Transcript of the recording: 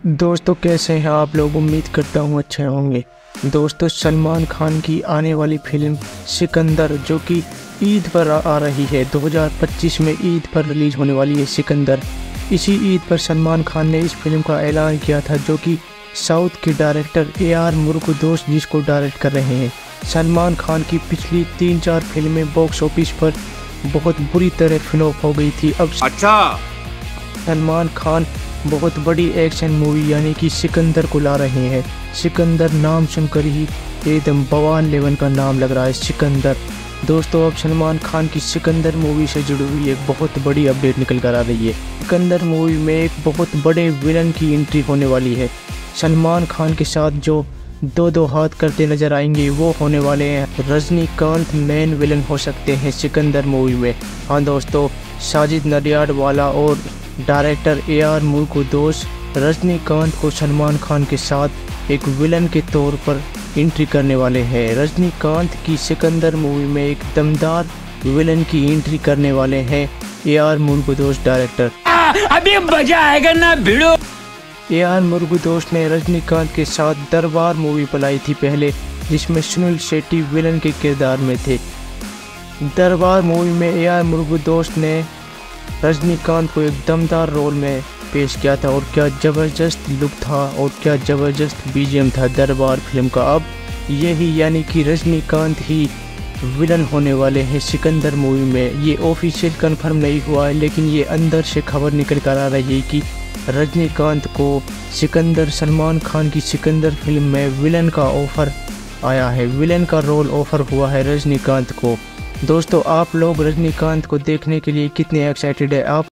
दोस्तों कैसे हैं आप लोग। उम्मीद करता हूँ अच्छे होंगे। दोस्तों सलमान खान की आने वाली फिल्म सिकंदर जो कि ईद पर आ रही है, 2025 में ईद पर रिलीज होने वाली है सिकंदर। इसी ईद पर सलमान खान ने इस फिल्म का ऐलान किया था, जो कि साउथ के डायरेक्टर AR मुरुगदोस जिसको डायरेक्ट कर रहे हैं। सलमान खान की पिछली 3-4 फिल्में बॉक्स ऑफिस पर बहुत बुरी तरह फ्लॉप हो गई थी। अब सलमान खान बहुत बड़ी एक्शन मूवी यानी कि सिकंदर को ला रहे हैं। सिकंदर नाम सुनकर ही एकदम बवाल लेवल का नाम लग रहा है सिकंदर। दोस्तों अब सलमान खान की सिकंदर मूवी से जुड़ी हुई एक बहुत बड़ी अपडेट निकल कर आ रही है। सिकंदर मूवी में एक बहुत बड़े विलन की एंट्री होने वाली है। सलमान खान के साथ जो दो हाथ करते नजर आएंगे वो होने वाले हैं रजनीकांत। मेन विलन हो सकते हैं सिकंदर मूवी में। हाँ दोस्तों, साजिद नडियाडवाला और डायरेक्टर AR मुरुगदोस रजनीकांत को सलमान खान के साथ एक विलन के तौर पर एंट्री करने वाले हैं। रजनीकांत की सिकंदर मूवी में एक दमदार विलन की एंट्री करने वाले हैं AR मुरुगदोस डायरेक्टर। अभी मजा आएगा ना भिड़ो। AR मुरुगदोस ने रजनीकांत के साथ दरबार मूवी बनाई थी पहले, जिसमें सुनील शेट्टी विलन के किरदार में थे। दरबार मूवी में AR मुरुगदोस ने रजनीकांत को एक दमदार रोल में पेश किया था और क्या ज़बरदस्त लुक था और क्या ज़बरदस्त BGM था दरबार फिल्म का। अब यही यानी कि रजनीकांत ही विलन होने वाले हैं सिकंदर मूवी में। ये ऑफिशियल कंफर्म नहीं हुआ है, लेकिन ये अंदर से खबर निकल कर आ रही है कि रजनीकांत को सिकंदर, सलमान खान की सिकंदर फिल्म में विलन का ऑफ़र आया है, विलन का रोल ऑफ़र हुआ है रजनीकांत को। दोस्तों आप लोग रजनीकांत को देखने के लिए कितने एक्साइटेड है आप